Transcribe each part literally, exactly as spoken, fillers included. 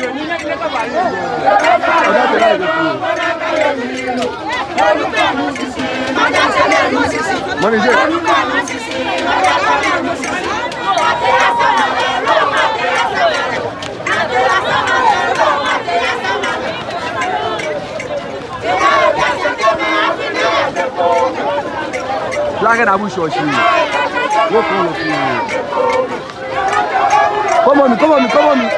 Black and Abu Shoshi. Come on, come on, come on.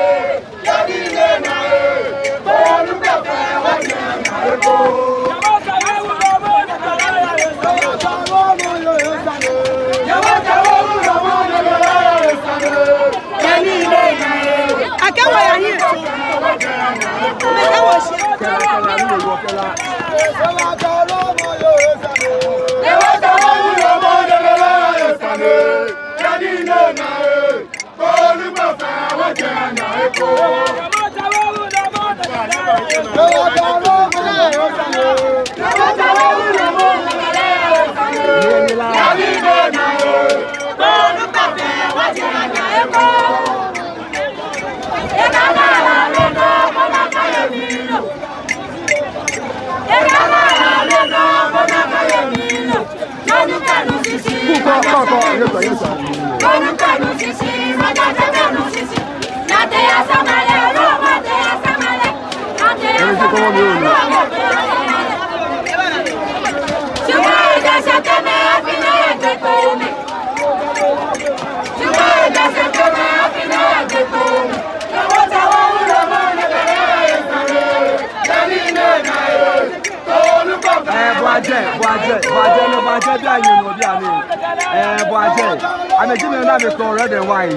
Boaje, Boaje, Boaje, no Boaje, be you know, be ani. Eh, Boaje. I'm a giving na me call red and white.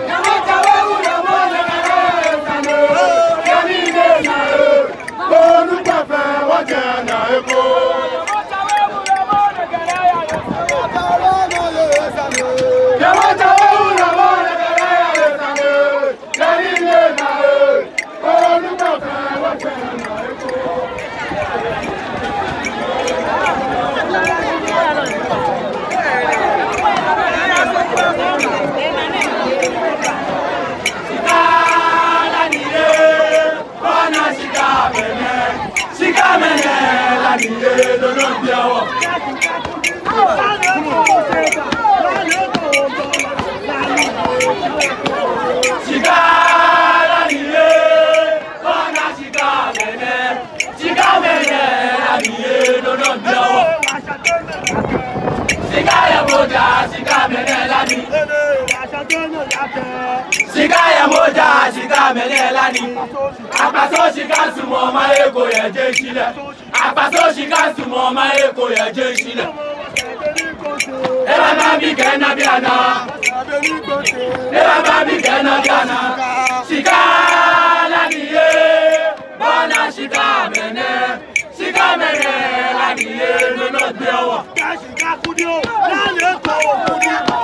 Sikaya moja, sika menelani. Apaso shika sumo maeko ya jeshile. Apaso shika sumo maeko ya jeshile. Eba babi kena biana. Eba babi kena biana. Sika laniye, bona shika mene. Sika mene laniye, no no biawa. Sika kudio, laniye ko kudio.